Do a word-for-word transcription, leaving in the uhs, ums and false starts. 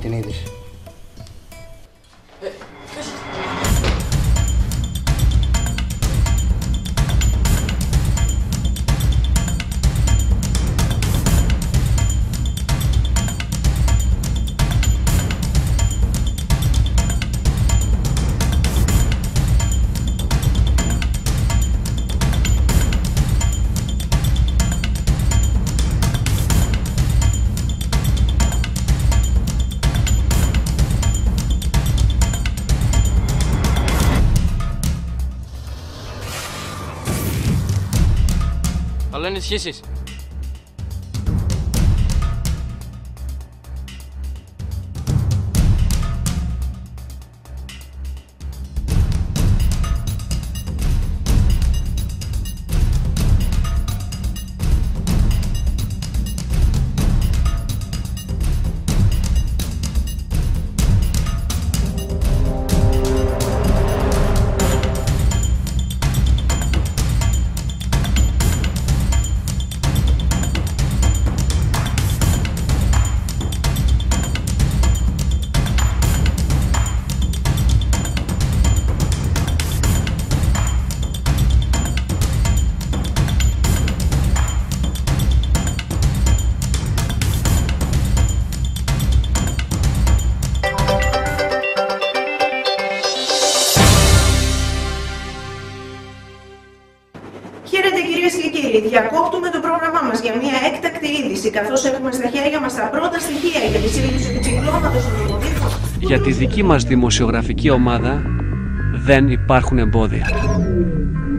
την είδηση. Καλό είναι σχέσεις. Χαίρετε κυρίες και κύριοι, διακόπτουμε το πρόγραμμά μας για μια έκτακτη είδηση, καθώς έχουμε στα χέρια μας τα πρώτα στοιχεία για τη σύλληψη του κυκλώματος των δημοτήτων. Για τη δική μας δημοσιογραφική ομάδα δεν υπάρχουν εμπόδια.